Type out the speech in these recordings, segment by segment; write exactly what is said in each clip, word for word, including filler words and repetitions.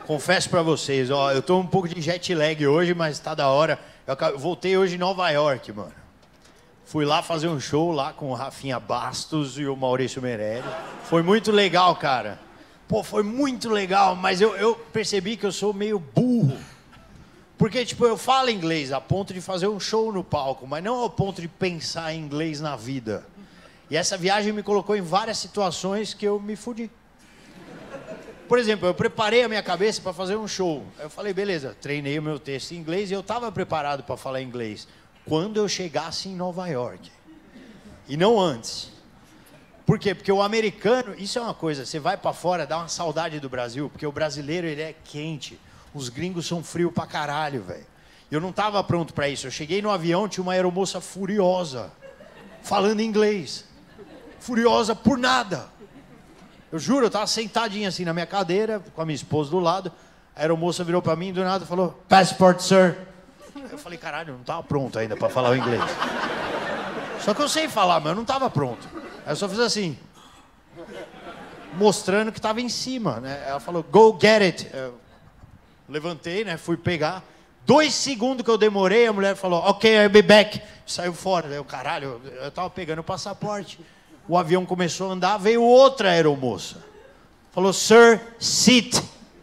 confesso pra vocês, ó, eu tô um pouco de jet lag hoje, mas tá da hora. Eu acabei- voltei hoje em Nova York, mano. Fui lá fazer um show lá com o Rafinha Bastos e o Maurício Meirelles. Foi muito legal, cara. Pô, foi muito legal, mas eu, eu percebi que eu sou meio burro. Porque, tipo, eu falo inglês a ponto de fazer um show no palco, mas não ao ponto de pensar em inglês na vida. E essa viagem me colocou em várias situações que eu me fudi. Por exemplo, eu preparei a minha cabeça para fazer um show. Eu falei, beleza, treinei o meu texto em inglês e eu estava preparado para falar inglês quando eu chegasse em Nova York. E não antes. Por quê? Porque o americano, isso é uma coisa, você vai para fora, dá uma saudade do Brasil, porque o brasileiro, ele é quente. Os gringos são frios pra caralho, velho. Eu não estava pronto para isso. Eu cheguei no avião, tinha uma aeromoça furiosa, falando inglês. Furiosa por nada. Eu juro, eu estava sentadinho assim na minha cadeira, com a minha esposa do lado. A aeromoça virou para mim e do nada falou, passport, sir. Eu falei, caralho, eu não estava pronto ainda para falar o inglês. Só que eu sei falar, mas eu não estava pronto. Aí eu só fiz assim, mostrando que estava em cima, né? Ela falou, go get it. Eu levantei, né? Fui pegar. Dois segundos que eu demorei, a mulher falou, ok, I'll be back. Saiu fora. Eu, caralho, eu estava pegando o passaporte. O avião começou a andar, veio outra aeromoça. Falou, sir, sit.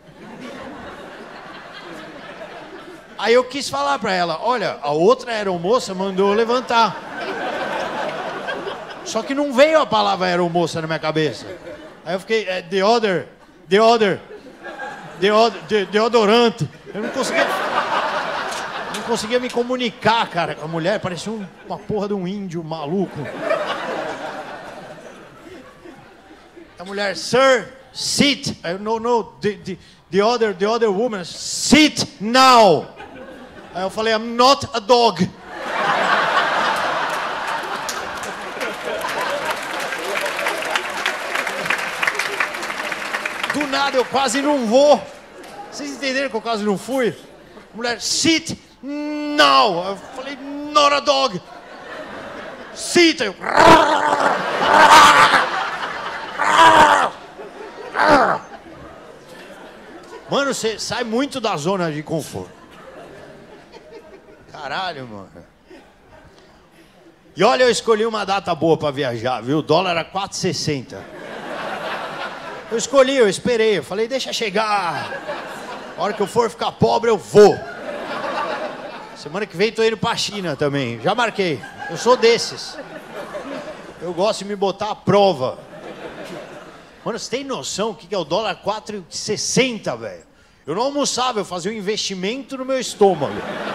Aí eu quis falar para ela, olha, a outra aeromoça mandou eu levantar. Só que não veio a palavra aeromoça na minha cabeça. Aí eu fiquei, é, the other, the other, the other, the, deodorante. Eu não conseguia, não conseguia me comunicar, cara, com a mulher. Parecia um, uma porra de um índio maluco. A mulher, sir, sit. I no, no, the, the, the other, the other woman, sit now. Aí eu falei, I'm not a dog. Do nada eu quase não vou. Vocês entenderam que eu quase não fui? A mulher, sit now. Eu falei, not a dog. Sit. Eu... Mano, você sai muito da zona de conforto. Caralho, mano. E olha, eu escolhi uma data boa pra viajar, viu? O dólar era quatro e sessenta. Eu escolhi, eu esperei. Eu falei, deixa chegar. A hora que eu for ficar pobre, eu vou. Semana que vem tô indo pra China também. Já marquei. Eu sou desses. Eu gosto de me botar à prova. Mano, você tem noção o que é o dólar quatro e sessenta, velho? Eu não almoçava, eu fazia um investimento no meu estômago.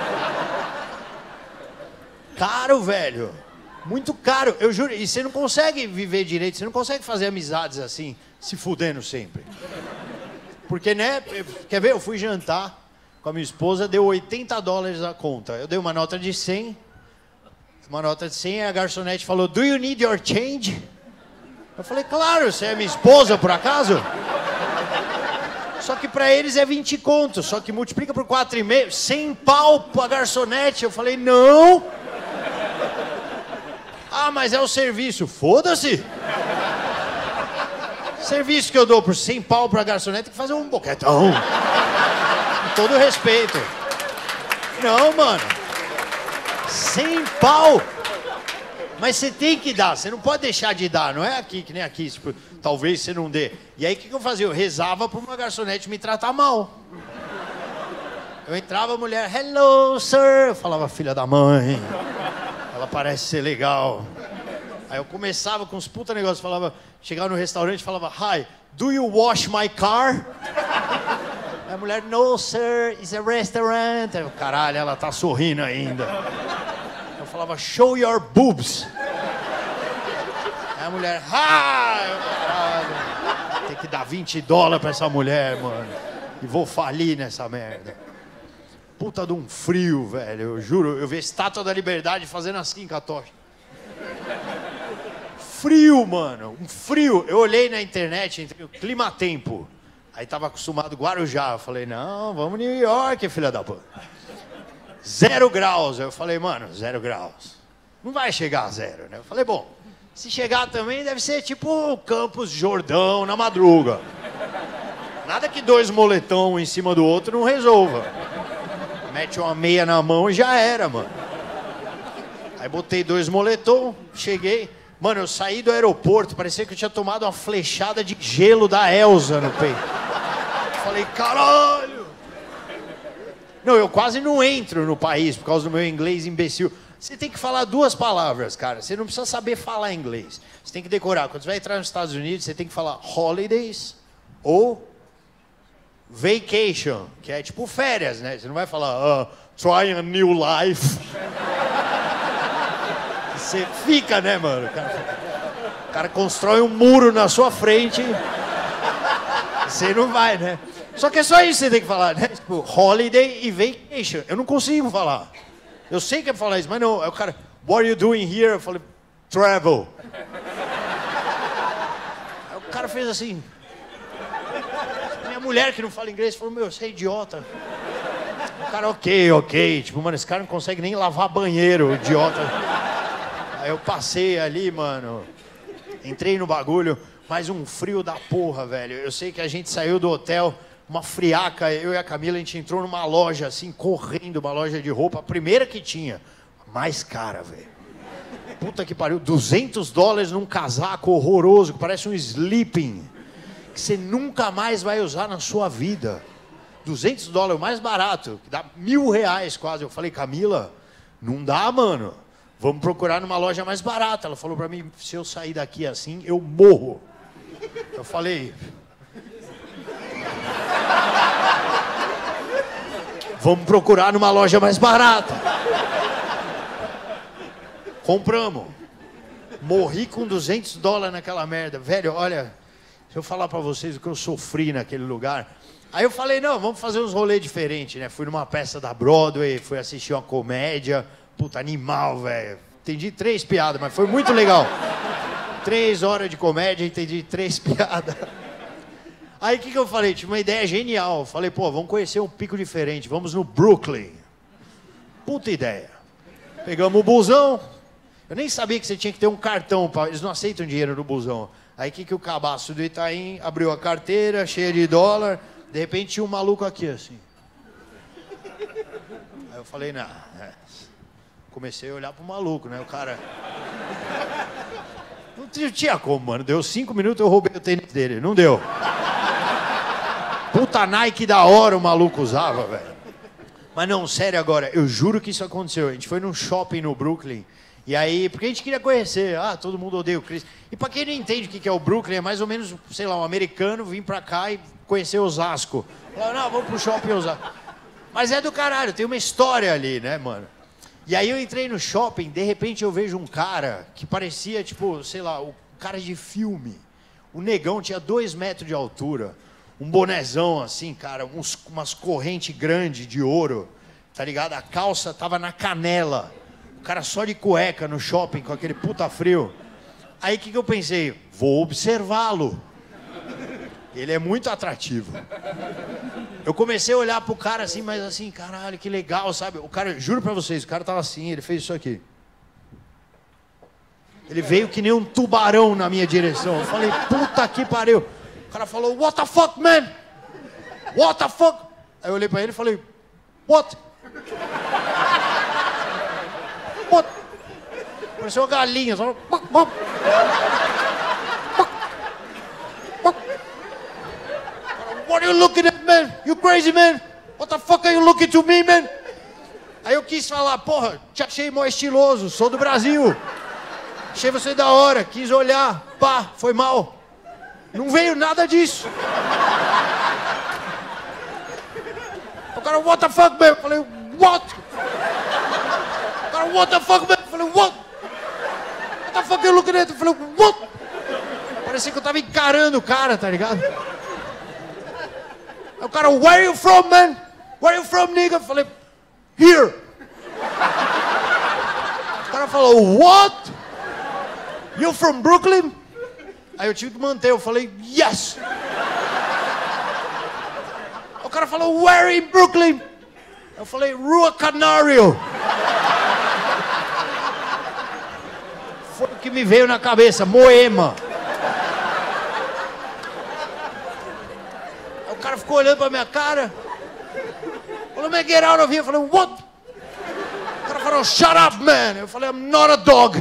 Caro, velho. Muito caro. Eu juro. E você não consegue viver direito, você não consegue fazer amizades assim, se fudendo sempre. Porque, né? Quer ver? Eu fui jantar com a minha esposa, deu oitenta dólares a conta. Eu dei uma nota de cem. Uma nota de cem, e a garçonete falou, do you need your change? Eu falei, claro, você é minha esposa, por acaso? Só que pra eles é vinte contos, só que multiplica por quatro e meio, cem pau pra garçonete. Eu falei, não. Ah, mas é o serviço. Foda-se. Serviço que eu dou por cem pau pra garçonete, tem que fazer um boquetão. Com todo respeito. Não, mano. cem pau. Mas você tem que dar, você não pode deixar de dar, não é aqui, que nem aqui, tipo, talvez você não dê. E aí o que, que eu fazia? Eu rezava pra uma garçonete me tratar mal. Eu entrava, a mulher, hello, sir. Eu falava, filha da mãe, ela parece ser legal. Aí eu começava com uns puta negócios, falava, chegava no restaurante e falava, hi, do you wash my car? Aí a mulher, no, sir, it's a restaurant. Aí eu, caralho, ela tá sorrindo ainda. Eu falava, show your boobs. Aí a mulher, ah! Eu, caralho, tem que dar vinte dólares pra essa mulher, mano. E vou falir nessa merda. Puta de um frio, velho. Eu juro, eu vi a Estátua da Liberdade fazendo assim com a tocha. Frio, mano. Um frio. Eu olhei na internet, o clima-tempo. Aí tava acostumado Guarujá. Eu falei, não, vamos New York, filha da puta. Zero graus. Eu falei, mano, zero graus. Não vai chegar a zero, né? Eu falei, bom, se chegar também deve ser tipo Campos Jordão na madruga. Nada que dois moletão em cima do outro não resolva. Mete uma meia na mão e já era, mano. Aí botei dois moletom, cheguei. Mano, eu saí do aeroporto, parecia que eu tinha tomado uma flechada de gelo da Elsa no peito. Falei, caralho! Não, eu quase não entro no país por causa do meu inglês imbecil. Você tem que falar duas palavras, cara. Você não precisa saber falar inglês. Você tem que decorar. Quando você vai entrar nos Estados Unidos, você tem que falar holidays ou vacation, que é tipo férias, né? Você não vai falar uh, try a new life. Você fica, né, mano? O cara, o cara constrói um muro na sua frente. Você não vai, né? Só que é só isso que você tem que falar, né? Tipo, holiday e vacation. Eu não consigo falar. Eu sei que é falar isso, mas não. Aí o cara, what are you doing here? Eu falei, travel. Aí o cara fez assim. Minha mulher que não fala inglês falou, meu, você é idiota. O cara, ok, ok. Tipo, mano, esse cara não consegue nem lavar banheiro, idiota. Aí eu passei ali, mano. Entrei no bagulho, mas um frio da porra, velho. Eu sei que a gente saiu do hotel, uma friaca, eu e a Camila, a gente entrou numa loja, assim, correndo, uma loja de roupa, a primeira que tinha. Mais cara, velho. Puta que pariu, duzentos dólares num casaco horroroso, que parece um sleeping, que você nunca mais vai usar na sua vida. duzentos dólares, o mais barato, que dá mil reais quase. Eu falei, Camila, não dá, mano. Vamos procurar numa loja mais barata. Ela falou pra mim, se eu sair daqui assim, eu morro. Eu falei... Vamos procurar numa loja mais barata. Compramos. Morri com duzentos dólares naquela merda. Velho, olha, se eu falar pra vocês o que eu sofri naquele lugar... Aí eu falei, não, vamos fazer uns rolês diferentes, né? Fui numa peça da Broadway, fui assistir uma comédia. Puta, animal, velho. Entendi três piadas, mas foi muito legal. Três horas de comédia, entendi três piadas. Aí o que, que eu falei? Tive uma ideia genial. Eu falei, pô, vamos conhecer um pico diferente. Vamos no Brooklyn. Puta ideia. Pegamos o busão. Eu nem sabia que você tinha que ter um cartão. Pra... Eles não aceitam dinheiro no busão. Aí o que, que o cabaço do Itaim abriu a carteira, cheia de dólar. De repente tinha um maluco aqui, assim. Aí eu falei, não... É. Comecei a olhar pro maluco, né? O cara... Não tinha como, mano. Deu cinco minutos, eu roubei o tênis dele. Não deu. Puta Nike da hora o maluco usava, velho. Mas não, sério agora, eu juro que isso aconteceu. A gente foi num shopping no Brooklyn. E aí, porque a gente queria conhecer. Ah, todo mundo odeia o Chris. E pra quem não entende o que é o Brooklyn, é mais ou menos, sei lá, um americano vir pra cá e conhecer Osasco. Falou, não, vamos pro shopping Osasco. Mas é do caralho, tem uma história ali, né, mano? E aí eu entrei no shopping, de repente eu vejo um cara que parecia, tipo, sei lá, o cara de filme. O negão tinha dois metros de altura, um bonezão assim, cara, uns, umas correntes grandes de ouro, tá ligado? A calça tava na canela. O cara só de cueca no shopping, com aquele puta frio. Aí o que, que eu pensei? Vou observá-lo. Ele é muito atrativo. Eu comecei a olhar pro cara assim, mas assim, caralho, que legal, sabe? O cara, juro pra vocês, o cara tava assim, ele fez isso aqui. Ele veio que nem um tubarão na minha direção. Eu falei, puta que pariu. O cara falou, what the fuck, man? What the fuck? Aí eu olhei pra ele e falei, what? What? Pareceu uma galinha, só... What are you looking at, man? You crazy, man? What the fuck are you looking to me, man? Aí eu quis falar, porra, te achei mó estiloso, sou do Brasil. Achei você da hora, quis olhar, pá, foi mal. Não veio nada disso. O cara, what the fuck, man? Eu falei, what? O cara, what the fuck, man? Eu falei, what? What the fuck are you looking at? Eu falei, what? Parecia que eu tava encarando o cara, tá ligado? O cara, where are you from, man? Where are you from, nigga? Eu falei, here. O cara falou, what? You from Brooklyn? Aí eu tive que manter, eu falei, yes. O cara falou, where in Brooklyn? Eu falei, Rua Canário. Foi o que me veio na cabeça, Moema. cara ficou olhando pra minha cara. Falou, man, get out of here. Eu falei, what? O cara falou, shut up, man. Eu falei, I'm not a dog.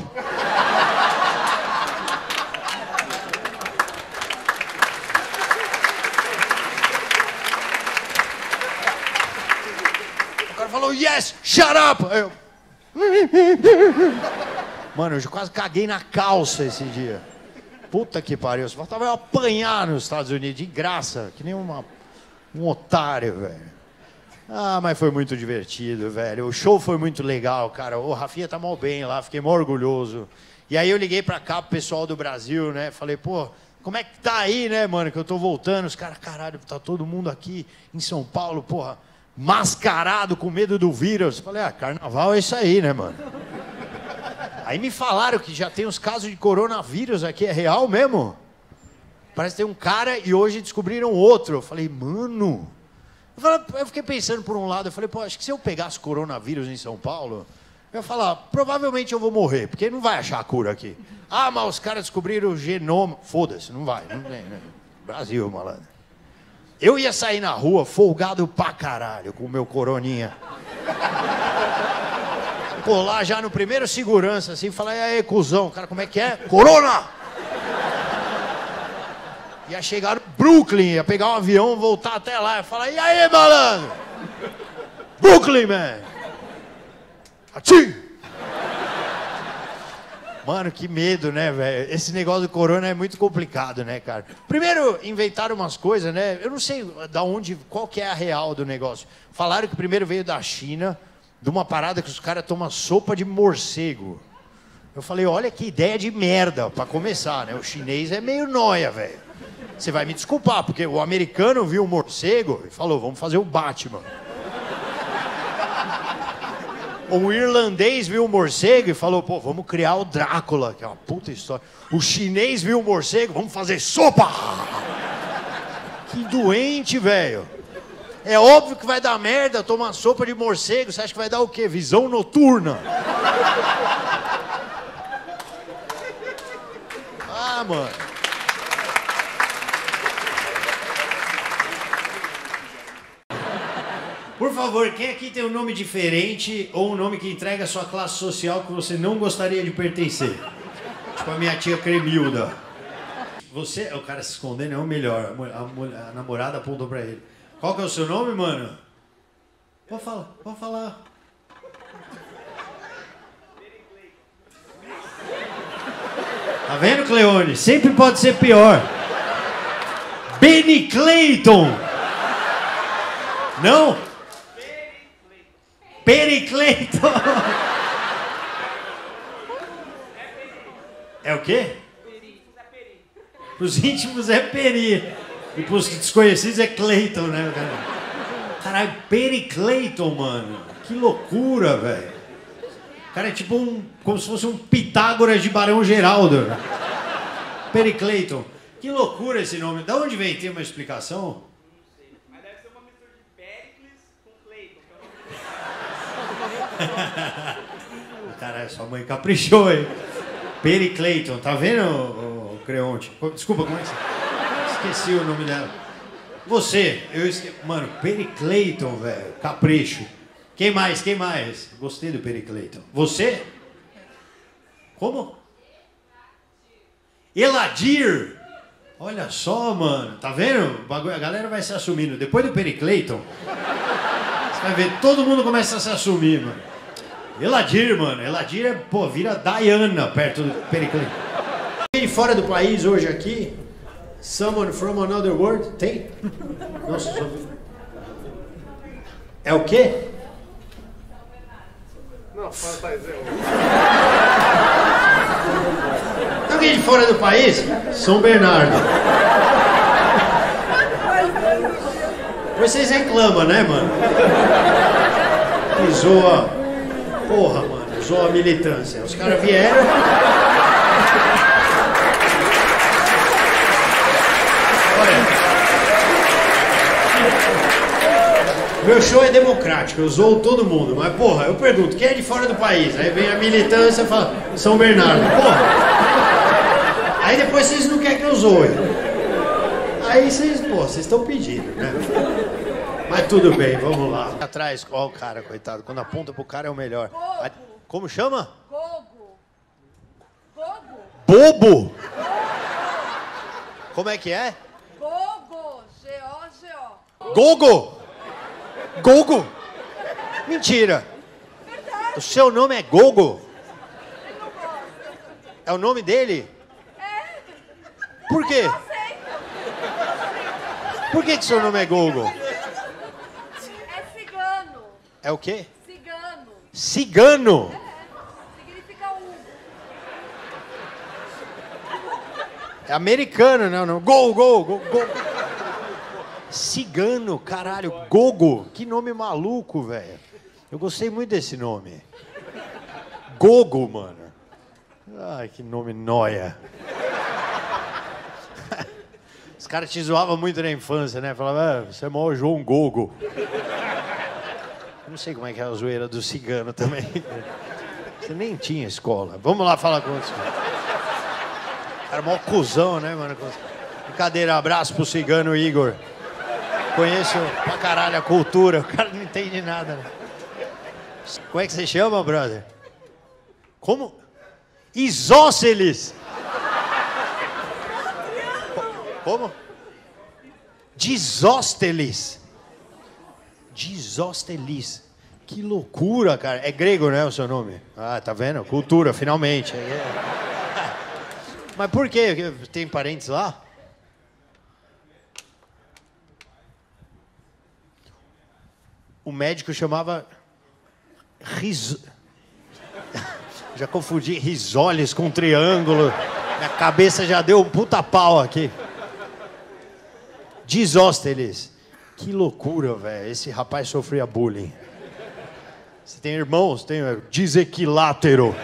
O cara falou, yes, shut up. Eu... Mano, eu quase caguei na calça esse dia. Puta que pariu. Só faltava eu apanhar nos Estados Unidos de graça, que nem uma, um otário, velho. Ah, mas foi muito divertido, velho. O show foi muito legal, cara. O Rafinha tá mal bem lá, fiquei mó orgulhoso. E aí eu liguei pra cá pro pessoal do Brasil, né? Falei, pô, como é que tá aí, né, mano? Que eu tô voltando. Os caras, caralho, tá todo mundo aqui em São Paulo, porra, mascarado, com medo do vírus. Falei, ah, carnaval é isso aí, né, mano? Aí me falaram que já tem uns casos de coronavírus aqui, é real mesmo? Parece que tem um cara e hoje descobriram outro. Eu falei, mano... Eu, falei, eu fiquei pensando por um lado, eu falei, pô, acho que se eu pegasse coronavírus em São Paulo, eu ia falar, provavelmente eu vou morrer, porque não vai achar a cura aqui. Ah, mas os caras descobriram o genoma. Foda-se, não vai. Não tem, né? Brasil, malandro. Eu ia sair na rua folgado pra caralho com o meu coroninha. Colar já no primeiro segurança, assim, falar, e aí, cuzão, cara, como é que é? Corona! Ia chegar no Brooklyn, ia pegar um avião, voltar até lá, ia falar, e aí, malandro? Brooklyn, man! Ati! Mano, que medo, né, velho? Esse negócio do corona é muito complicado, né, cara? Primeiro, inventaram umas coisas, né? Eu não sei da onde, qual que é a real do negócio. Falaram que primeiro veio da China, de uma parada que os caras tomam sopa de morcego. Eu falei, olha que ideia de merda, pra começar, né? O chinês é meio nóia, velho. Você vai me desculpar, porque o americano viu o morcego e falou, vamos fazer o Batman. O irlandês viu o morcego e falou, pô, vamos criar o Drácula, que é uma puta história. O chinês viu o morcego, vamos fazer sopa! Que doente, velho. É óbvio que vai dar merda tomar sopa de morcego. Você acha que vai dar o quê? Visão noturna. Ah, mano. Por favor, quem aqui tem um nome diferente ou um nome que entrega a sua classe social que você não gostaria de pertencer? Tipo a minha tia Cremilda. Você, o cara se escondendo é o melhor. A, a, a namorada apontou pra ele. Qual que é o seu nome, mano? Pode falar, pode falar. Tá vendo, Cleone? Sempre pode ser pior. Benny Clayton. Não? Pericleiton. É o quê? Para os íntimos é Peri. E para os desconhecidos é Clayton, né? Caralho, Pericleiton, mano. Que loucura, velho. O cara é tipo um... como se fosse um Pitágoras de Barão Geraldo. Pericleiton. Que loucura esse nome. Da onde vem? Tem uma explicação? Mas deve ser uma mistura de Pericles com Cleiton. Caralho, sua mãe caprichou, hein? Pericleiton, tá vendo, o, o Creonte? Desculpa, como é que você... Esqueci o nome dela. Você, eu esqueci... Mano, Pericleiton, velho, capricho. Quem mais, quem mais? Gostei do Pericleiton. Você? Como? Eladir. Olha só, mano, tá vendo? A galera vai se assumindo. Depois do Pericleiton, você vai ver, todo mundo começa a se assumir, mano. Eladir, mano. Eladir é, pô, vira Diana perto do Pericleiton. De fora do país hoje aqui, someone from another world, tem? Nossa, só... É o quê? Não, faz Tem alguém de fora do país? São Bernardo. Vocês reclamam, né, mano? Que zoa. Porra, mano, zoa a militância. Os caras vieram. Olha. Meu show é democrático, eu zoo todo mundo, mas porra, eu pergunto, quem é de fora do país? Aí vem a militância e fala, São Bernardo, porra. Aí depois vocês não querem que eu zoe. Aí vocês, pô, vocês estão pedindo, né? Mas tudo bem, vamos lá. Atrás, ó o cara, coitado. Quando aponta pro cara é o melhor. Gogo. Como chama? Gogo. Gogo. Bobo? Como é que é? Gogo. G O G O. Gogo? Gogo? Mentira. Verdade. O seu nome é Gogo? Ele não gosta. É o nome dele? É. Por quê? Eu aceito. Por que que seu nome é Gogo? É cigano. É o quê? Cigano. Cigano? É. Significa Hugo. É americano, não, não. Gol, gol, gol, gol. Cigano, caralho. Gogo. Que nome maluco, velho. Eu gostei muito desse nome. Gogo, mano. Ai, que nome nóia. Os caras te zoavam muito na infância, né? Falavam, ah, você é maior João Gogo. Eu não sei como é que é a zoeira do cigano também. Você nem tinha escola. Vamos lá falar com outros. Era mó cuzão, né, mano? Brincadeira, abraço pro cigano Igor. Conheço pra caralho a cultura. O cara não entende nada, né? Como é que você chama, brother? Como? Isósceles. Como? Disósteles. Disósteles. Que loucura, cara. É grego, né, o seu nome? Ah, tá vendo? Cultura, finalmente. É. Mas por quê? Tem parentes lá? O médico chamava... Ris... Já confundi risoles com triângulo. Minha cabeça já deu um puta pau aqui. Disósteles. Que loucura, velho. Esse rapaz sofria bullying. Você tem irmãos? Tem desequilátero.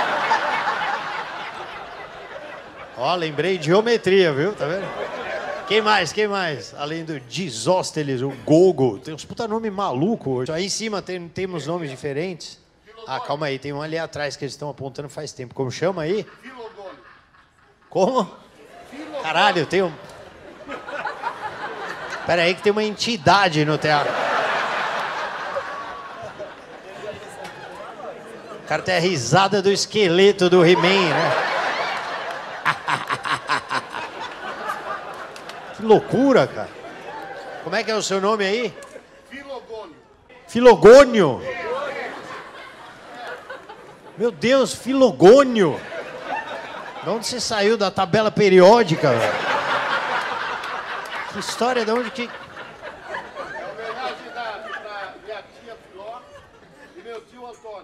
Ó, lembrei de geometria, viu? Tá vendo? Quem mais? Quem mais? Além do Disósteles, o Gogo. Tem uns puta nome maluco hoje. Aí em cima tem, temos nomes diferentes. Ah, calma aí. Tem um ali atrás que eles estão apontando faz tempo. Como chama aí? Filogônio. Como? Caralho, tem um... Pera aí que tem uma entidade no teatro. O cara tem a risada do esqueleto do He-Man, né? Que loucura, cara. Como é que é o seu nome aí? Filogônio. Filogônio? Meu Deus, Filogônio. De onde você saiu da tabela periódica, velho? Que história, de onde que... É homenagem da, da minha tia Filó e meu tio Antônio.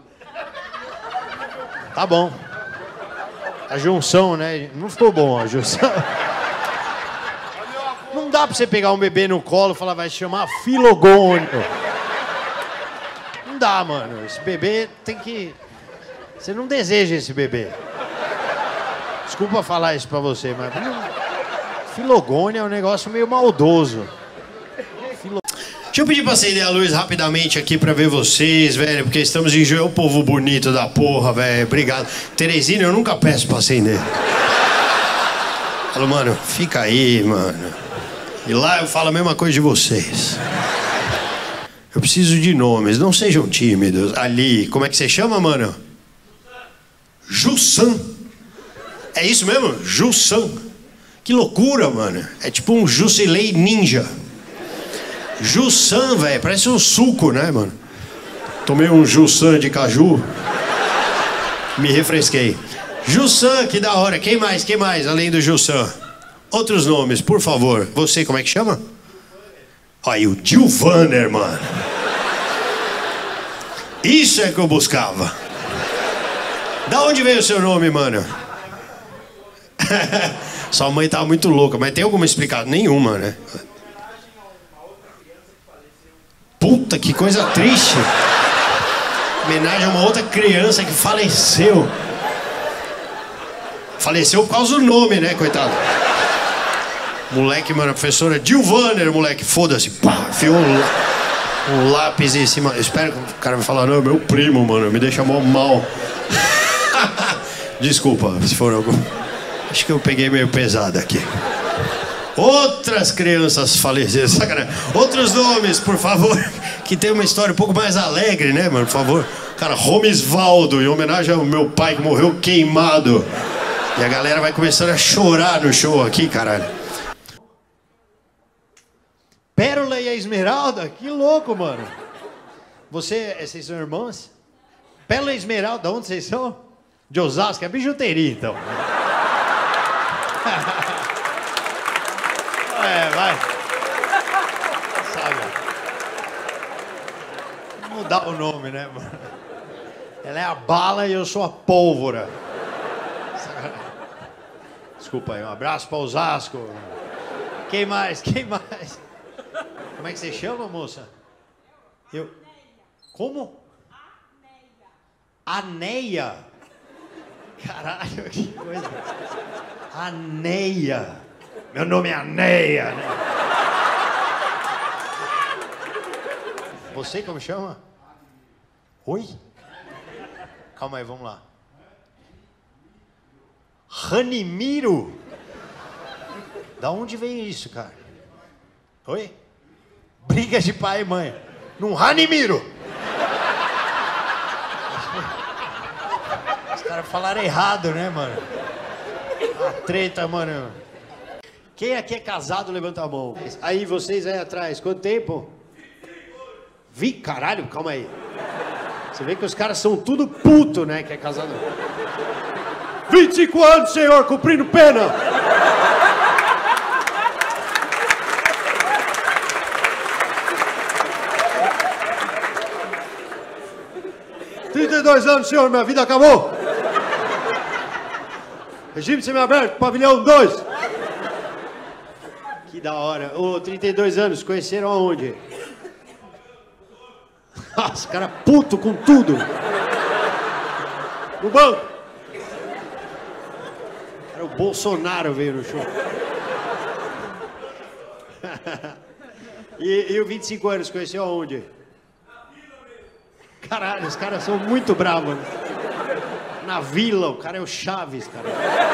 Tá bom. A junção, né? Não ficou bom a junção. Não dá pra você pegar um bebê no colo e falar, vai se chamar Filogônio. Não dá, mano. Esse bebê tem que... Você não deseja esse bebê. Desculpa falar isso pra você, mas... Filogônio é um negócio meio maldoso. Filo... Deixa eu pedir pra acender a luz rapidamente aqui pra ver vocês, velho, porque estamos em João, povo bonito da porra, velho. Obrigado. Teresina, eu nunca peço pra acender. Falo, mano, fica aí, mano. E lá eu falo a mesma coisa de vocês. Eu preciso de nomes, não sejam tímidos. Ali, como é que você chama, mano? Jussan. É isso mesmo? Jussan. Que loucura, mano. É tipo um Jusilei ninja. Jussan, velho. Parece um suco, né, mano? Tomei um Jussan de caju. Me refresquei. Jussan, que da hora. Quem mais? Quem mais? Além do Jussan. Outros nomes, por favor. Você, como é que chama? Aí, o Gilvaner, mano. Isso é que eu buscava. Da onde veio o seu nome, mano? Sua mãe tava muito louca, mas tem alguma explicação? Nenhuma, né? Puta, que coisa triste. Homenagem a uma outra criança que faleceu. Faleceu por causa do nome, né, coitado? Moleque, mano, a professora Gilvaner, moleque, foda-se. Pá, enfiou um, um lápis em cima. Eu espero que o cara vai falar, não, meu primo, mano, me deixa mó mal. Desculpa, se for algum... Acho que eu peguei meio pesado aqui. Outras crianças falecidas, sacanagem. Outros nomes, por favor, que tem uma história um pouco mais alegre, né, mano, por favor. Cara, Romisvaldo, em homenagem ao meu pai que morreu queimado. E a galera vai começando a chorar no show aqui, caralho. Pérola e a Esmeralda? Que louco, mano. Você, vocês são irmãs? Pérola e Esmeralda, de onde vocês são? De Osasco, é bijuteria, então. É, vai. Sabe? Mudar o nome, né, mano? Ela é a bala e eu sou a pólvora. Desculpa aí, um abraço para Osasco. Quem mais? Quem mais? Como é que você chama, moça? Eu. Como? Aneia. Caralho, que coisa. Aneia. Meu nome é Aneia, né? Você como chama? Oi? Calma aí, vamos lá. Ranimiro? Da onde vem isso, cara? Oi? Briga de pai e mãe. Num Ranimiro! Os caras falaram errado, né, mano? A treta, mano. Quem aqui é casado, levanta a mão. Aí, vocês aí atrás, quanto tempo? Vi, caralho, calma aí. Você vê que os caras são tudo puto, né, que é casado. vinte e cinco anos, senhor, cumprindo pena. trinta e dois anos, senhor, minha vida acabou. Regime semiaberto, pavilhão dois. Que da hora. Ô, trinta e dois anos, conheceram aonde? Nossa, cara puto com tudo. No banco. Era o Bolsonaro veio no show. e, e o vinte e cinco anos, conheceu aonde? Caralho, os caras são muito bravos. Né? Na vila, o cara é o Chaves, cara.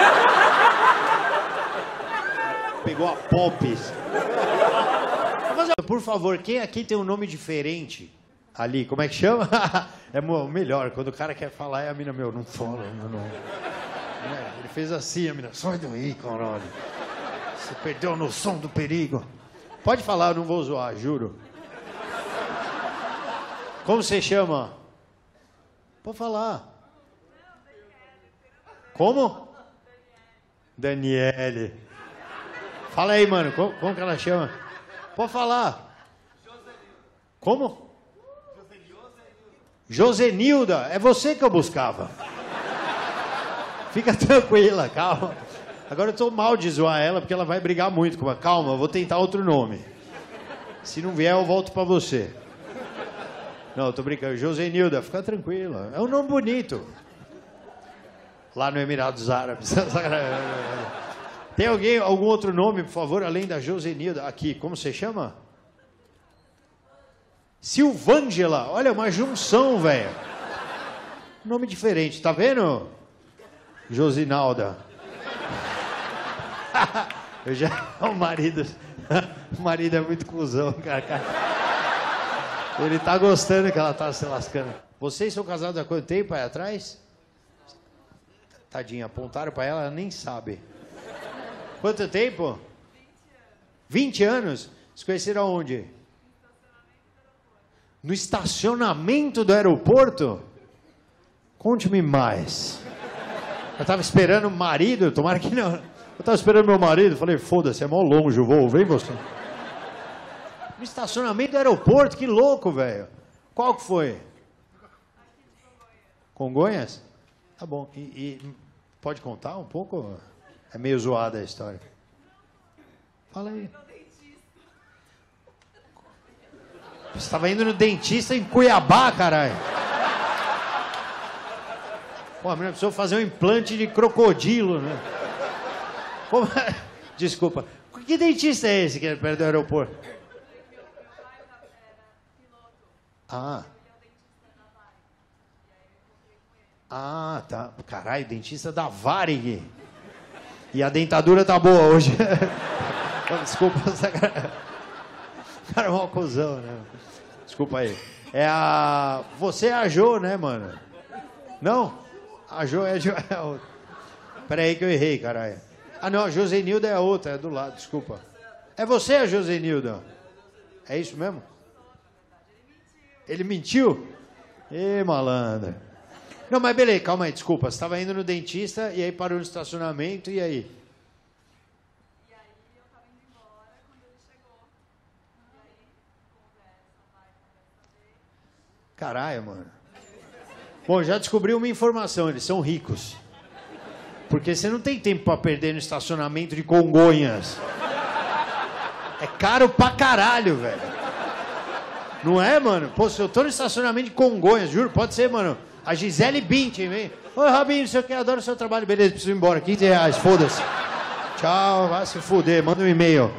Pegou a Popes. Por favor, quem aqui tem um nome diferente? Ali, como é que chama? É melhor, quando o cara quer falar, é a mina, meu, não fala, meu nome. É, ele fez assim, a mina, sai daí, caralho. Você perdeu a noção do perigo. Pode falar, eu não vou zoar, juro. Como você chama? Pode falar. Como? Daniele. Fala aí, mano, como, como que ela chama? Pode falar. Como? Josenilda, é você que eu buscava. Fica tranquila, calma. Agora eu tô mal de zoar ela, porque ela vai brigar muito com ela. Calma, eu vou tentar outro nome. Se não vier, eu volto pra você. Não, eu tô brincando. Josenilda, fica tranquila. É um nome bonito. Lá no Emirados Árabes. Tem alguém, algum outro nome, por favor, além da Josenilda? Aqui, como você chama? Silvângela. Olha, uma junção, velho. Nome diferente, tá vendo? Josinalda. Eu já... O marido... O marido é muito cuzão, cara. Ele tá gostando que ela tá se lascando. Vocês são casados há quanto tempo aí atrás? Tadinha, apontaram pra ela, ela nem sabe. Quanto tempo? vinte anos. Se conheceram aonde? No estacionamento do aeroporto? Conte-me mais. Eu tava esperando o marido, tomara que não. Eu tava esperando meu marido, falei, foda-se, é mó longe o voo, vem você. No estacionamento do aeroporto, que louco, velho. Qual que foi? Congonhas? Tá bom. E, e pode contar um pouco? É meio zoada a história. Fala aí. Você estava indo no dentista em Cuiabá, caralho. Pô, a menina precisou fazer um implante de crocodilo, né? Como... Desculpa. Que dentista é esse que é perto do aeroporto? Ah. Ah, tá. Caralho, dentista da Varig. E a dentadura tá boa hoje. Desculpa, o cara é um cuzão, né? Desculpa aí. É a... Você é a Jo, né, mano? Não? A Jo é a, jo... é a outra. Pera aí que eu errei, caralho. Ah, não, a Josenilda é a outra, é do lado, desculpa. É você, a Josenilda? É isso mesmo? Ele mentiu? Ê, malandro. Não, mas beleza, calma aí, desculpa. Você estava indo no dentista e aí parou no estacionamento, e aí? E aí eu tava indo embora quando ele chegou. E aí, conversa, vai, conversa, vem. Caralho, mano. Bom, já descobri uma informação, eles são ricos. Porque você não tem tempo pra perder no estacionamento de Congonhas. É caro pra caralho, velho. Não é, mano? Pô, se eu tô no estacionamento de Congonhas, juro, pode ser, mano. A Gisele Bündchen, vem. Oi, Rabinho, não sei o que, adoro o seu trabalho. Beleza, preciso ir embora. quinze reais, foda-se. Tchau, vai se fuder, manda um e-mail.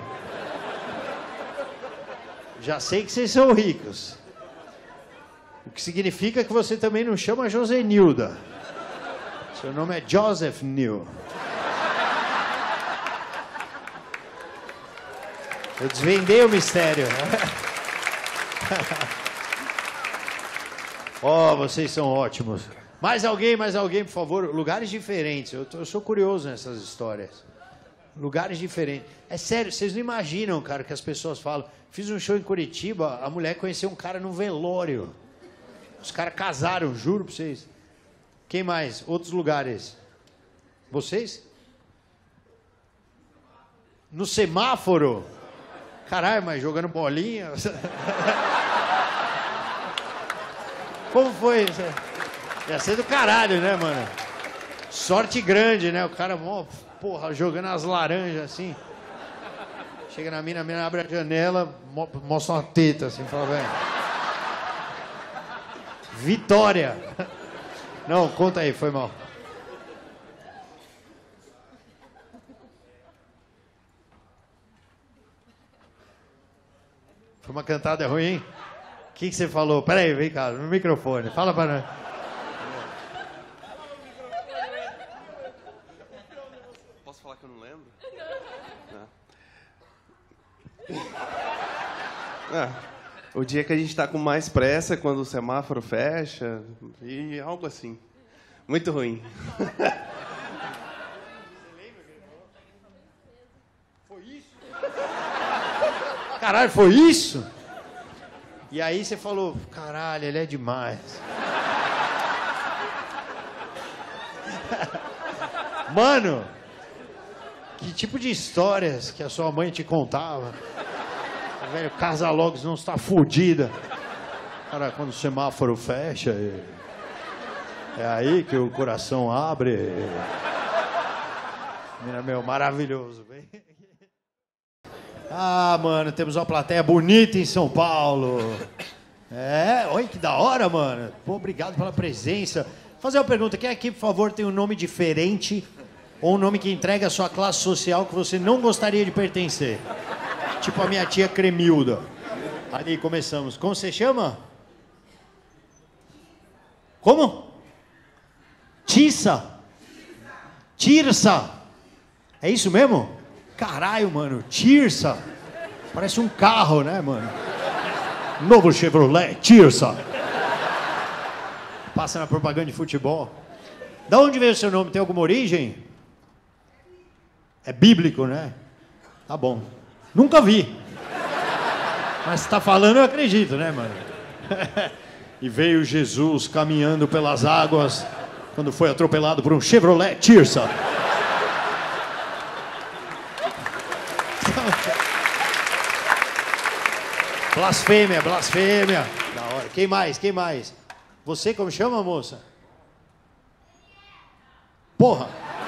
Já sei que vocês são ricos. O que significa que você também não chama Josenilda. Seu nome é Joseph New. Eu desvendei o mistério. Oh, vocês são ótimos. Mais alguém, mais alguém, por favor. Lugares diferentes. Eu, tô, eu sou curioso nessas histórias. Lugares diferentes. É sério, vocês não imaginam, cara, que as pessoas falam. Fiz um show em Curitiba, a mulher conheceu um cara no velório. Os caras casaram, juro pra vocês. Quem mais? Outros lugares? Vocês? No semáforo? Caralho, mas jogando bolinha? Como foi? Ia ser do caralho, né, mano? Sorte grande, né? O cara, ó, porra, jogando as laranjas assim. Chega na mina, a mina abre a janela, mo mostra uma teta assim, fala, velho. Vitória! Não, conta aí, foi mal. Foi uma cantada ruim? O que, que você falou? Peraí, vem cá, no microfone. Fala pra nós. Posso falar que eu não lembro? Não. Ah, o dia que a gente tá com mais pressa, quando o semáforo fecha, e algo assim. Muito ruim. Foi isso? Caralho, foi isso? E aí você falou, caralho, ele é demais. Mano, que tipo de histórias que a sua mãe te contava? A velho, casa logo, senão você tá fudida. Cara, quando o semáforo fecha, é, é aí que o coração abre. É... Meu, maravilhoso, vem. Ah, mano, temos uma plateia bonita em São Paulo. É, olha que da hora, mano. Pô, obrigado pela presença. Vou fazer uma pergunta. Quem aqui, por favor, tem um nome diferente ou um nome que entrega a sua classe social que você não gostaria de pertencer? Tipo a minha tia Cremilda. Ali, começamos. Como você chama? Como? Tissa. Tirsa. É isso mesmo? Caralho, mano, Tirsa. Parece um carro, né, mano? Novo Chevrolet, Tirsa. Passa na propaganda de futebol. Da onde veio o seu nome? Tem alguma origem? É bíblico, né? Tá bom. Nunca vi. Mas se tá falando, eu acredito, né, mano? E veio Jesus caminhando pelas águas quando foi atropelado por um Chevrolet Tirsa. Blasfêmia, blasfêmia. Da hora. Quem mais? Quem mais? Você como chama, moça? Porra.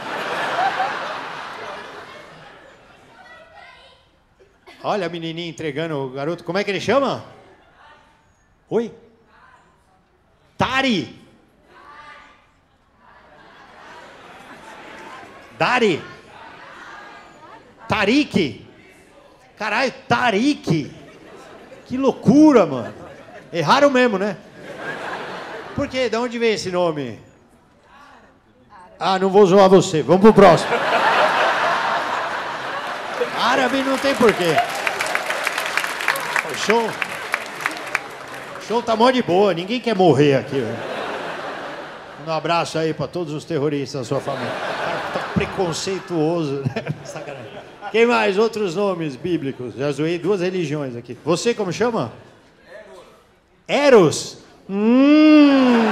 Olha a menininha entregando o garoto. Como é que ele chama? Oi? Tari. Dari. Tarik. Caralho, Tarik. Que loucura, mano. Erraram mesmo, né? Por quê? De onde veio esse nome? Ah, não vou zoar você. Vamos pro próximo. Árabe não tem porquê. O show... O show tá mó de boa, ninguém quer morrer aqui, velho. Um abraço aí pra todos os terroristas da sua família. Cara, tá preconceituoso, né? Sacanagem. Quem mais? Outros nomes bíblicos. Já zoei duas religiões aqui. Você como chama? Eros. Eros? Hum.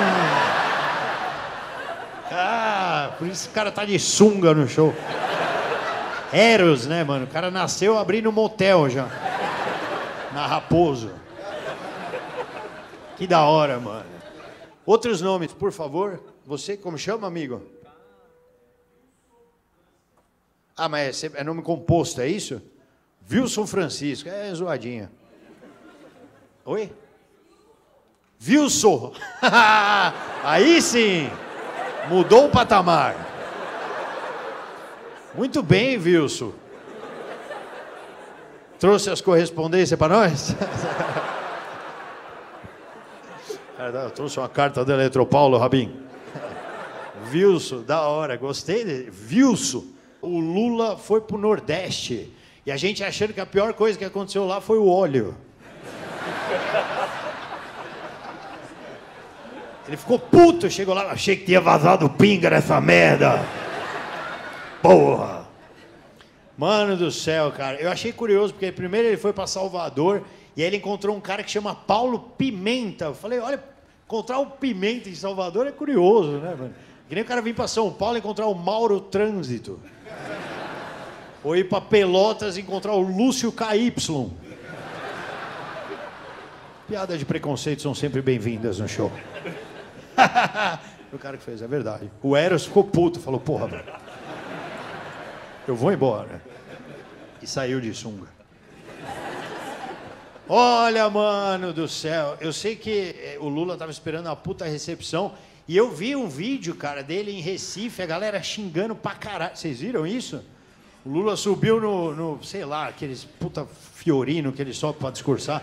Ah, por isso o cara tá de sunga no show. Eros, né, mano? O cara nasceu abrindo um motel já. Na Raposo. Que da hora, mano. Outros nomes, por favor. Você, como chama, amigo? Ah, mas é nome composto, é isso? Wilson Francisco. É zoadinha. Oi? Wilson. Aí sim. Mudou o patamar. Muito bem, Wilson. Trouxe as correspondências para nós? Eu trouxe uma carta do Eletropaulo, Rabin. Wilson, da hora, gostei de Wilson. O Lula foi pro Nordeste. E a gente achando que a pior coisa que aconteceu lá foi o óleo. Ele ficou puto, chegou lá, achei que tinha vazado pinga nessa merda. Porra. Mano do céu, cara. Eu achei curioso, porque primeiro ele foi pra Salvador e aí ele encontrou um cara que chama Paulo Pimenta. Eu falei, olha, encontrar o Pimenta em Salvador é curioso, né, mano? Que nem o cara vir pra São Paulo e encontrar o Mauro Trânsito. Ou ir pra Pelotas e encontrar o Lúcio K Y. Piadas de preconceito são sempre bem-vindas no show. O cara que fez, é verdade. O Eros ficou puto, falou, porra, velho. Eu vou embora. E saiu de sunga. Olha, mano do céu. Eu sei que o Lula tava esperando uma puta recepção. E eu vi um vídeo, cara, dele em Recife, a galera xingando pra caralho. Vocês viram isso? O Lula subiu no, no sei lá, aqueles puta fiorino que ele sobe pra discursar.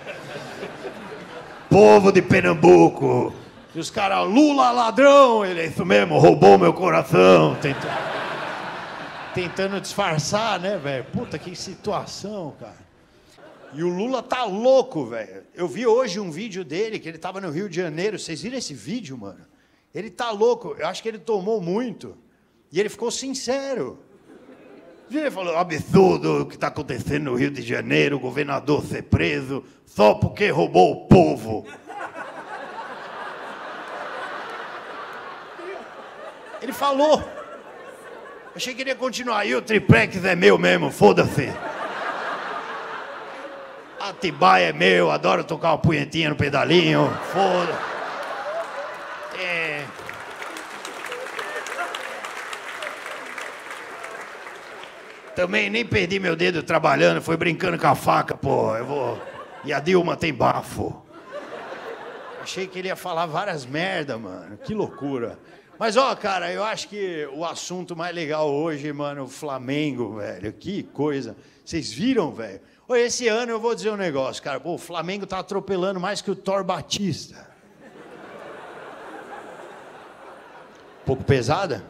Povo de Pernambuco. E os caras, Lula ladrão. Ele, é isso mesmo, roubou meu coração. Tentando, tentando disfarçar, né, velho? Puta, que situação, cara. E o Lula tá louco, velho. Eu vi hoje um vídeo dele, que ele tava no Rio de Janeiro. Vocês viram esse vídeo, mano? Ele tá louco. Eu acho que ele tomou muito. E ele ficou sincero. Ele falou, absurdo o que está acontecendo no Rio de Janeiro, o governador ser preso só porque roubou o povo. Ele falou. Achei que ele ia continuar. E o triplex é meu mesmo, foda-se. Atibaia é meu, adoro tocar uma punhetinha no pedalinho, foda-se. É... Também nem perdi meu dedo trabalhando, foi brincando com a faca, pô. Eu vou... E a Dilma tem bafo. Achei que ele ia falar várias merda, mano. Que loucura. Mas, ó, cara, eu acho que o assunto mais legal hoje, mano, o Flamengo, velho. Que coisa. Vocês viram, velho? Esse ano eu vou dizer um negócio, cara. Pô, o Flamengo tá atropelando mais que o Thor Batista. Um pouco pesada?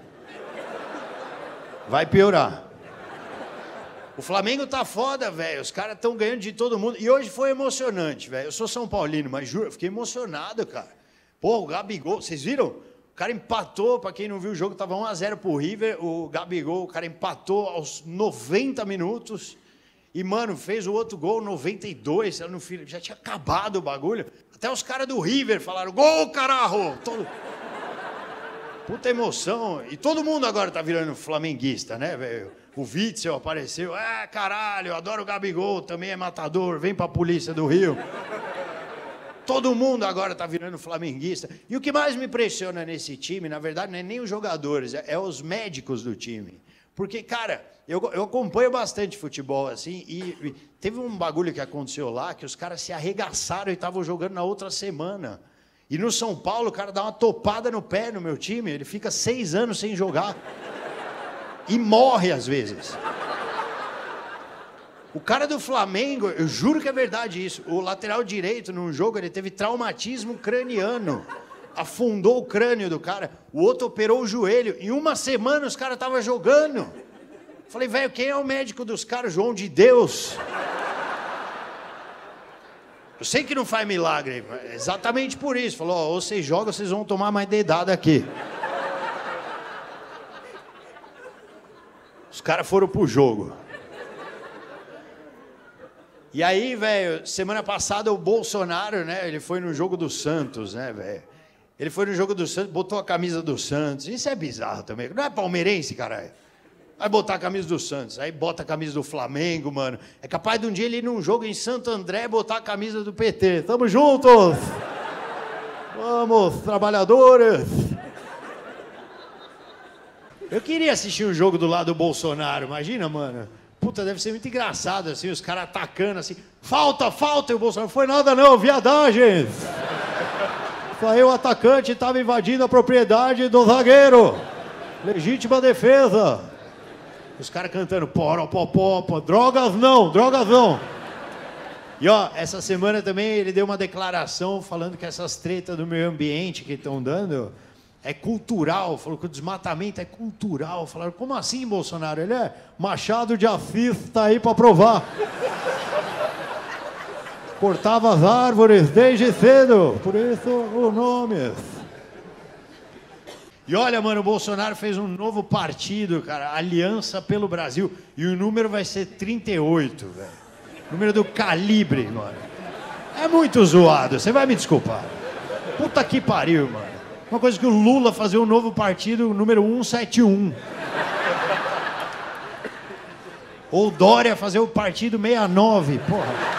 Vai piorar. O Flamengo tá foda, velho. Os caras estão ganhando de todo mundo. E hoje foi emocionante, velho. Eu sou São Paulino, mas juro, eu fiquei emocionado, cara. Pô, o Gabigol, vocês viram? O cara empatou, pra quem não viu o jogo, tava um a zero pro River. O Gabigol, o cara empatou aos noventa minutos. E, mano, fez o outro gol, noventa e dois. No fim, já tinha acabado o bagulho. Até os caras do River falaram, gol, caralho! Todo... Puta emoção. E todo mundo agora tá virando flamenguista, né, velho? O Witzel apareceu. É, caralho, eu adoro o Gabigol, também é matador, vem pra polícia do Rio. Todo mundo agora tá virando flamenguista. E o que mais me impressiona nesse time, na verdade, não é nem os jogadores, é, é os médicos do time. Porque, cara, eu, eu acompanho bastante futebol, assim, e, e teve um bagulho que aconteceu lá, que os caras se arregaçaram e estavam jogando na outra semana. E no São Paulo, o cara dá uma topada no pé no meu time, ele fica seis anos sem jogar. E morre às vezes. O cara do Flamengo, eu juro que é verdade isso, o lateral direito num jogo, ele teve traumatismo craniano. Afundou o crânio do cara, o outro operou o joelho. Em uma semana os caras estavam jogando. Falei, velho, quem é o médico dos caras? João de Deus. Eu sei que não faz milagre, exatamente por isso. Falou, ó, ou vocês jogam, vocês vão tomar mais dedada aqui. Os caras foram pro jogo. E aí, velho, semana passada o Bolsonaro, né, ele foi no jogo do Santos, né, velho? Ele foi no jogo do Santos, botou a camisa do Santos. Isso é bizarro também. Não é palmeirense, caralho. Vai botar a camisa do Santos, aí bota a camisa do Flamengo, mano. É capaz de um dia ele ir num jogo em Santo André botar a camisa do P T. Tamo juntos! Vamos, trabalhadores! Eu queria assistir um jogo do lado do Bolsonaro, imagina, mano. Puta, deve ser muito engraçado, assim, os caras atacando, assim. Falta, falta! E o Bolsonaro, foi nada não, viadagens! Saiu o atacante, estava invadindo a propriedade do zagueiro. Legítima defesa. Os caras cantando, poropopopo, drogas não, drogas não. E ó, essa semana também ele deu uma declaração falando que essas tretas do meio ambiente que estão dando é cultural. Falou que o desmatamento é cultural. Falaram, como assim, Bolsonaro? Ele é Machado de Assis, tá aí pra provar. Cortava as árvores desde cedo, por isso o nome. E olha, mano, o Bolsonaro fez um novo partido, cara, Aliança pelo Brasil. E o número vai ser trinta e oito, velho. Número do calibre, mano. É muito zoado, você vai me desculpar. Puta que pariu, mano. Uma coisa que o Lula fazer um novo partido, número cento e setenta e um. Ou o Dória fazer o partido sessenta e nove, porra.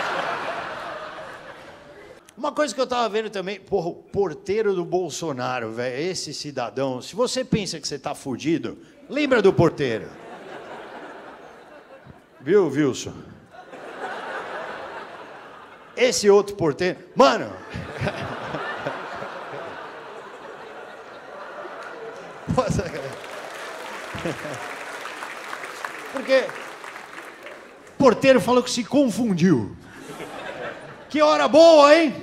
Uma coisa que eu tava vendo também, porra, o porteiro do Bolsonaro, velho, esse cidadão, se você pensa que você tá fudido, lembra do porteiro. Viu, Wilson? Esse outro porteiro, mano... Porque o porteiro falou que se confundiu. Que hora boa, hein?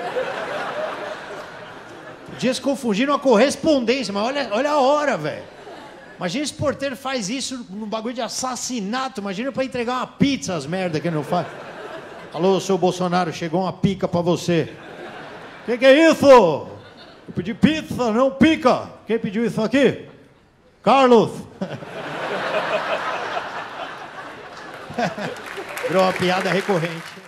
Podia se confundir numa correspondência, mas olha, olha a hora, velho. Imagina esse porteiro faz isso num bagulho de assassinato. Imagina pra entregar uma pizza, as merda que ele não faz. Alô, seu Bolsonaro, chegou uma pica pra você. Que que é isso? Eu pedi pizza, não pica. Quem pediu isso aqui? Carlos. Virou uma piada recorrente.